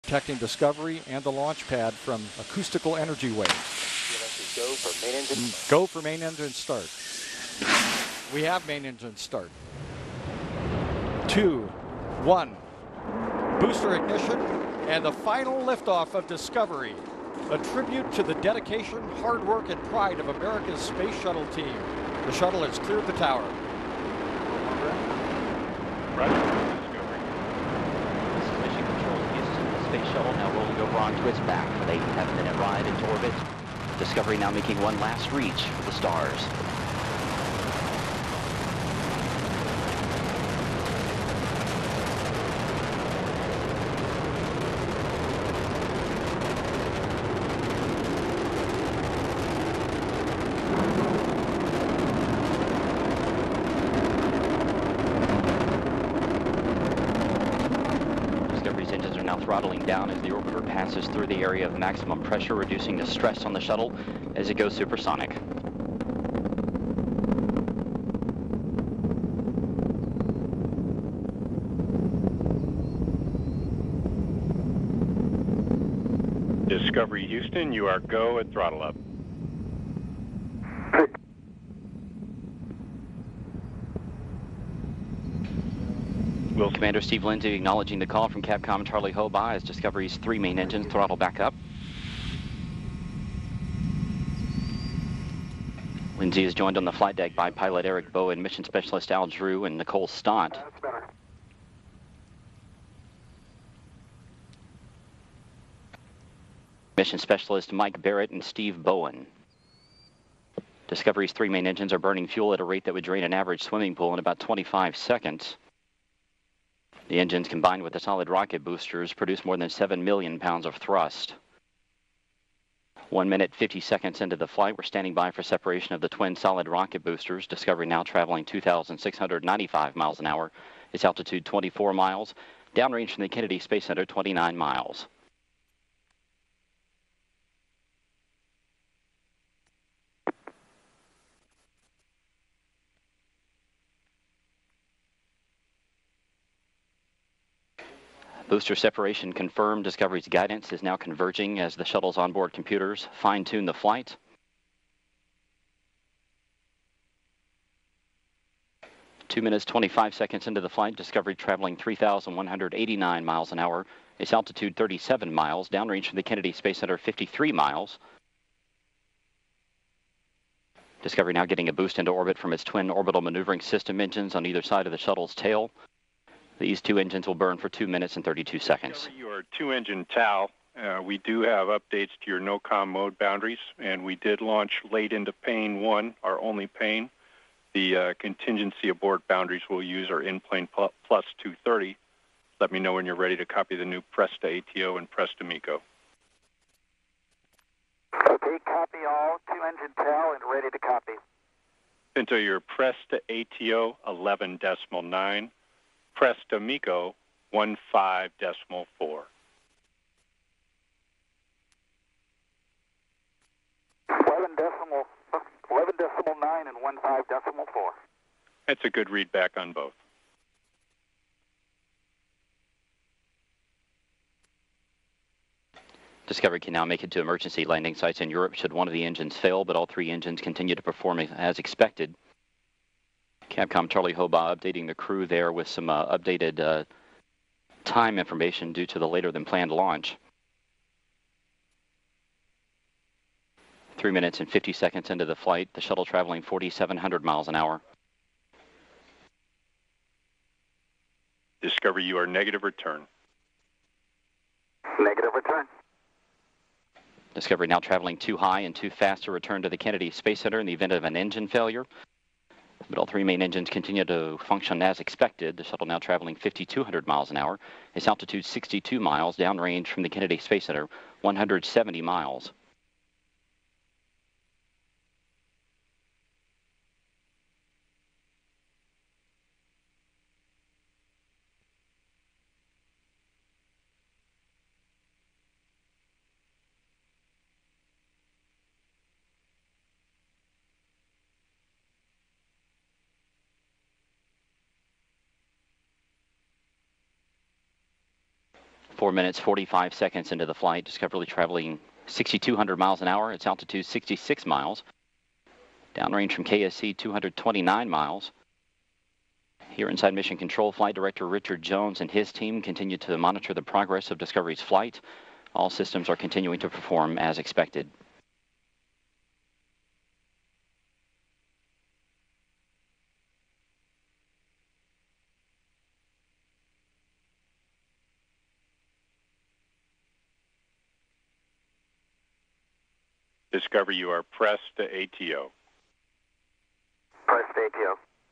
protecting Discovery and the launch pad from acoustical energy waves. Go for main engine. Go for main engine start. We have main engine start. 2, 1. Booster ignition and the final liftoff of Discovery. A tribute to the dedication, hard work, and pride of America's space shuttle team. The shuttle has cleared the tower. Roger, Discovery. This is Mission Control Houston. The space shuttle now rolling over onto its back for the 8.5-minute ride into orbit. Discovery now making one last reach for the stars. Discovery's engines are now throttling down as the orbiter passes through the area of maximum pressure, reducing the stress on the shuttle as it goes supersonic. Discovery Houston, you are go at throttle up. Commander Steve Lindsay acknowledging the call from Capcom Charlie Hobaugh as Discovery's 3 main engines throttle back up. Lindsay is joined on the flight deck by pilot Eric Bowen, mission specialist Al Drew, and Nicole Stott. Mission specialist Mike Barrett and Steve Bowen. Discovery's 3 main engines are burning fuel at a rate that would drain an average swimming pool in about 25 seconds. The engines, combined with the solid rocket boosters, produce more than 7 million pounds of thrust. 1 minute, 50 seconds into the flight, we're standing by for separation of the twin solid rocket boosters. Discovery now traveling 2,695 miles an hour. Its altitude 24 miles. Downrange from the Kennedy Space Center, 29 miles. Booster separation confirmed. Discovery's guidance is now converging as the shuttle's onboard computers fine-tune the flight. Two minutes, 25 seconds into the flight, Discovery traveling 3,189 miles an hour. Its altitude 37 miles. Downrange from the Kennedy Space Center, 53 miles. Discovery now getting a boost into orbit from its twin orbital maneuvering system engines on either side of the shuttle's tail. These 2 engines will burn for 2 minutes and 32 seconds. Your 2-engine TAL. We do have updates to your NOCOM mode boundaries, and we did launch late into Pane 1, our only pane. The contingency aboard boundaries we'll use are in-plane plus 230. Let me know when you're ready to copy the new Presta ATO and Presta MECO. Okay, copy all. 2-engine TAL and ready to copy. Pinto, your Presta ATO 11.9. Presta MECO 15.4. 11.9 and 15.4. That's a good read back on both. Discovery can now make it to emergency landing sites in Europe should one of the engines fail, but all 3 engines continue to perform as expected. Capcom Charlie Hobaugh updating the crew there with some updated time information due to the later than planned launch. 3 minutes and 50 seconds into the flight, the shuttle traveling 4,700 miles an hour. Discovery, you are negative return. Negative return. Discovery now traveling too high and too fast to return to the Kennedy Space Center in the event of an engine failure. But all 3 main engines continue to function as expected. The shuttle now traveling 5,200 miles an hour. Its altitude 62 miles, downrange from the Kennedy Space Center, 170 miles. 4 minutes, 45 seconds into the flight. Discovery traveling 6,200 miles an hour. Its altitude 66 miles. Downrange from KSC 229 miles. Here inside Mission Control, Flight Director Richard Jones and his team continue to monitor the progress of Discovery's flight. All systems are continuing to perform as expected. Discovery, you are pressed to ATO. Pressed ATO.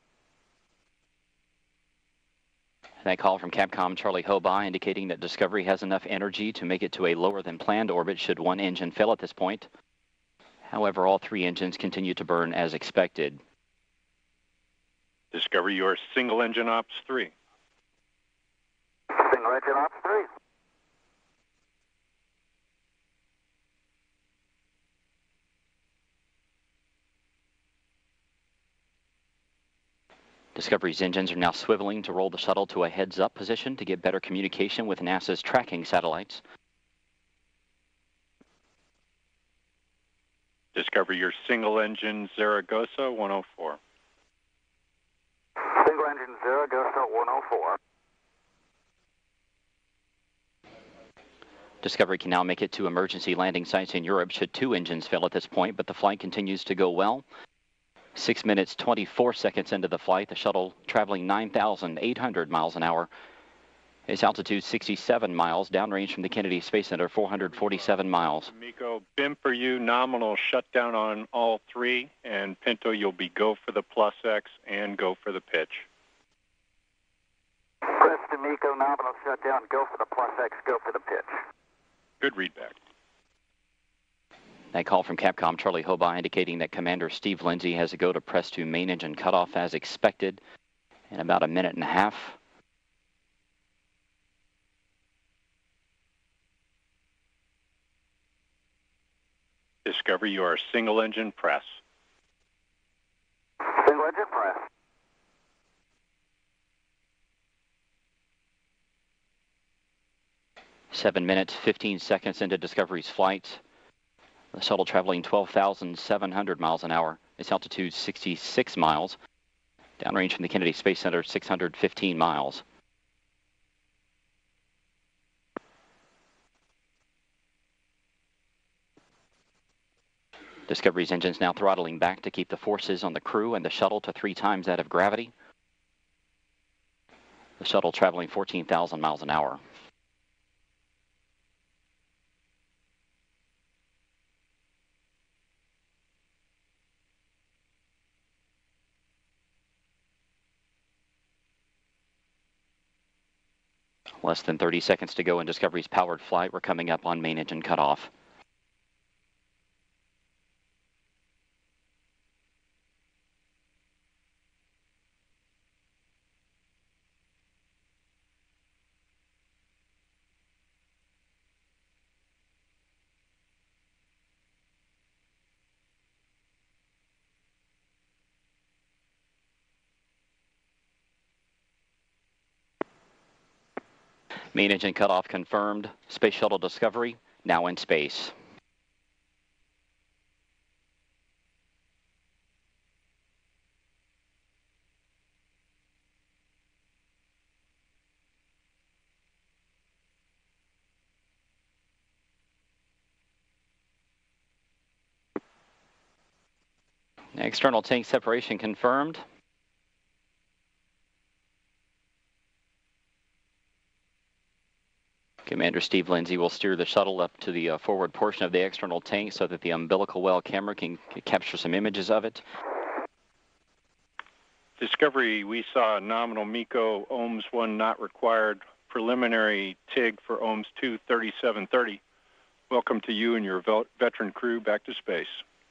That call from Capcom Charlie Hobaugh indicating that Discovery has enough energy to make it to a lower than planned orbit should one engine fail at this point. However, all 3 engines continue to burn as expected. Discovery, you are single engine ops 3. Single engine ops 3. Discovery's engines are now swiveling to roll the shuttle to a heads-up position to get better communication with NASA's tracking satellites. Discovery, your single engine Zaragoza 104. Single engine Zaragoza 104. Discovery can now make it to emergency landing sites in Europe should 2 engines fail at this point, but the flight continues to go well. 6 minutes, 24 seconds into the flight, the shuttle traveling 9,800 miles an hour. Its altitude 67 miles, downrange from the Kennedy Space Center 447 miles. Miko, BIM for you, nominal shutdown on all 3, and Pinto, you'll be go for the plus X and go for the pitch. Pressed to Miko, nominal shutdown, go for the plus X, go for the pitch. Good readback. That call from Capcom Charlie Hobaugh indicating that Commander Steve Lindsay has to go to press to main engine cutoff as expected in about a minute and a half. Discovery, you are single engine press. Single engine press. Seven minutes, 15 seconds into Discovery's flight. The shuttle traveling 12,700 miles an hour. Its altitude 66 miles. Downrange from the Kennedy Space Center 615 miles. Discovery's engines now throttling back to keep the forces on the crew and the shuttle to 3 times that of gravity. The shuttle traveling 14,000 miles an hour. Less than 30 seconds to go in Discovery's powered flight. We're coming up on main engine cutoff. Main engine cutoff confirmed. Space Shuttle Discovery now in space. External tank separation confirmed. Commander Steve Lindsay will steer the shuttle up to the forward portion of the external tank so that the umbilical well camera can capture some images of it. Discovery, we saw nominal MECO, OMS 1 not required, preliminary TIG for OMS 2 3730. Welcome to you and your veteran crew back to space.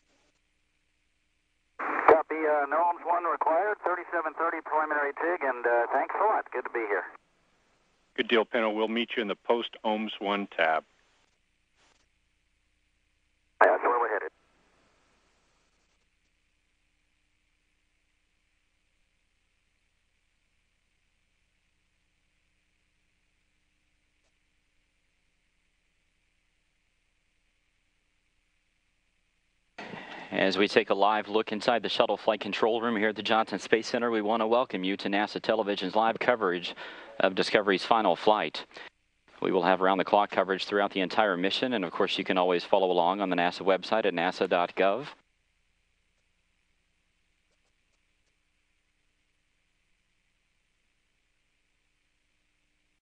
Copy, no OMS 1 required, 3730 preliminary TIG, and thanks a lot. Good to be here. Good deal, Pinto. We'll meet you in the post-OMS 1 tab. That's where we're headed. As we take a live look inside the shuttle flight control room here at the Johnson Space Center, we want to welcome you to NASA Television's live coverage of Discovery's final flight. We will have round-the-clock coverage throughout the entire mission, and of course you can always follow along on the NASA website at nasa.gov.